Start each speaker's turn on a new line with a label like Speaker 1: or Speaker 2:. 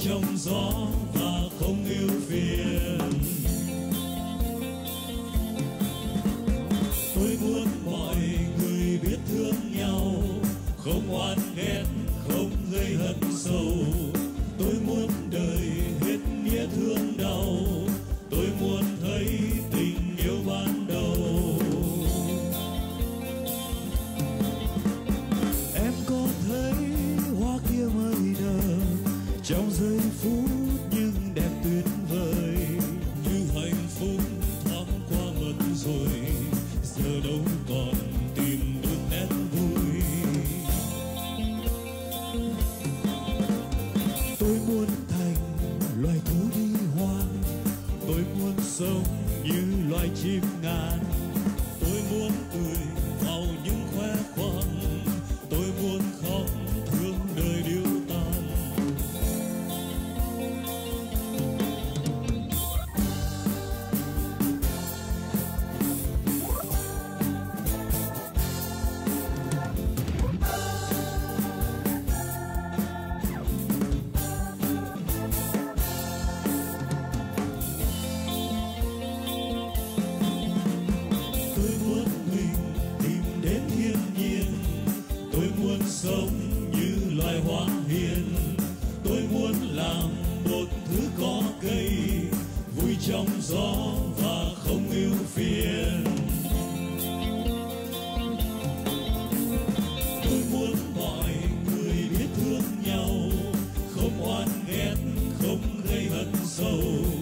Speaker 1: trong gió và không ưu phiền. Tôi muốn mọi người biết thương nhau, không oán ghét, không gây hận sâu. Tôi muốn đời hết nghĩa thương đau, tôi muốn thấy tình yêu ban đầu. Em có thấy hoa kia mới nở trong giây phút nhưng đẹp tuyệt vời, như hạnh phúc thoáng qua mất rồi, giờ đâu còn tìm được nét vui. Tôi muốn thành loài thú đi hoang, tôi muốn sống như loài chim ngàn. Tôi muốn cười vào những khoe khoang, tôi muốn khóc thương đời điêu tàn. Sống như loài hoa hiền, tôi muốn làm một thứ có cây, vui trong gió và không ưu phiền. Tôi muốn mọi người biết thương nhau, không oán ghét, không gây hận sâu.